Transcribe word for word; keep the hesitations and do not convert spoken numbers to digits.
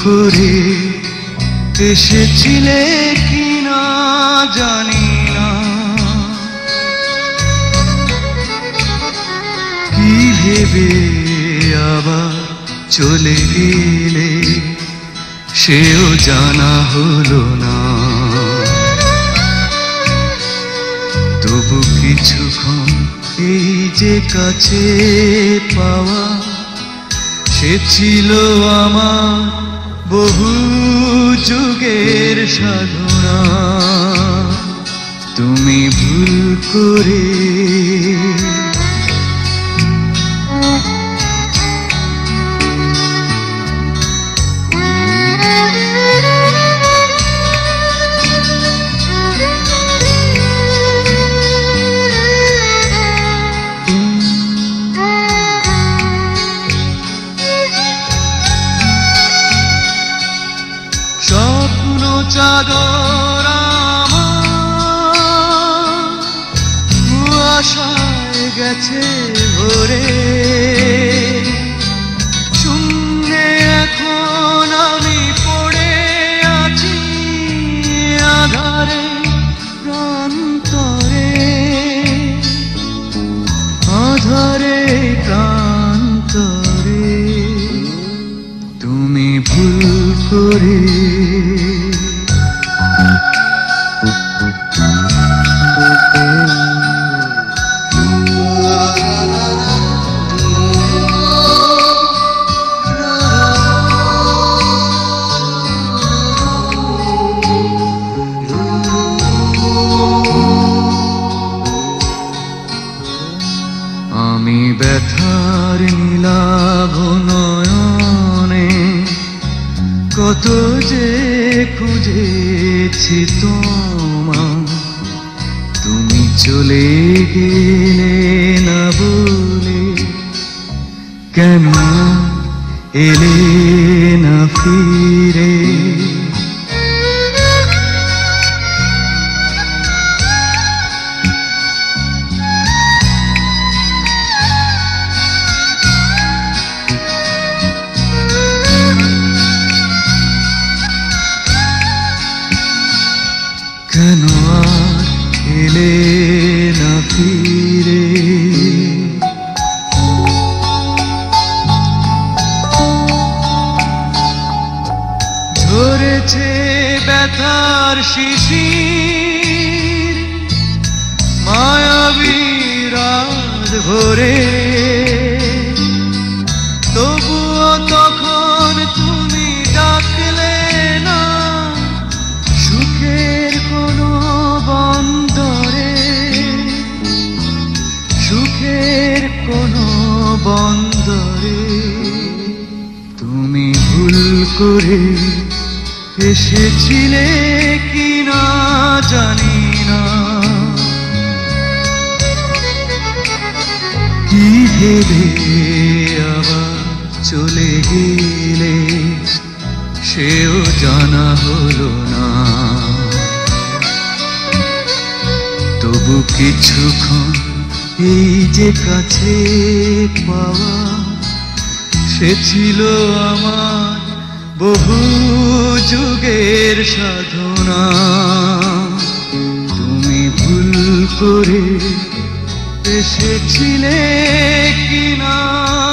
করে এসেছিলে কিনা জানি না, কি ভেবে আবার চলে গেলে সেও জানা হলো না। তবু কিছুক্ষণ এই যে কাছে পাওয়া, সে ছিল আমার বহু যুগের সাধনা। তুমি ভুল করে স্বপ্ন চাদর আমার কুয়াশায় গেছে ভরে, শূন্যে এখন আমি পড়ে আছি আধারে প্রান্তরে, আধারে প্রান্তরে। তুমি ভুল করে আমি ব্যথার নীলাভ নয়নে কত যে খুঁজেছি তোমায়, তুমি চলে গেলে না বলে, কেন এলে না ফিরে। কেন আর এলে না ফিরে। ঝরেছে ব্যথার শিশির মায়াবী রাত ভরে, তবুও তখন তুমি ডাকলে না সুখের কোনো বন্দরে, সুখের কোনো বন্দরে। তুমি ভুল করে এসেছিলে কিনা জানি না, কি ভেবে আবার চলে গেলে সেও জানা হলো না। তবু কিছুক্ষণ এই যে কাছে পাওয়া, সে ছিল আমার বহু যুগের সাধনা। তুমি ভুল করে এসেছিলে কিনা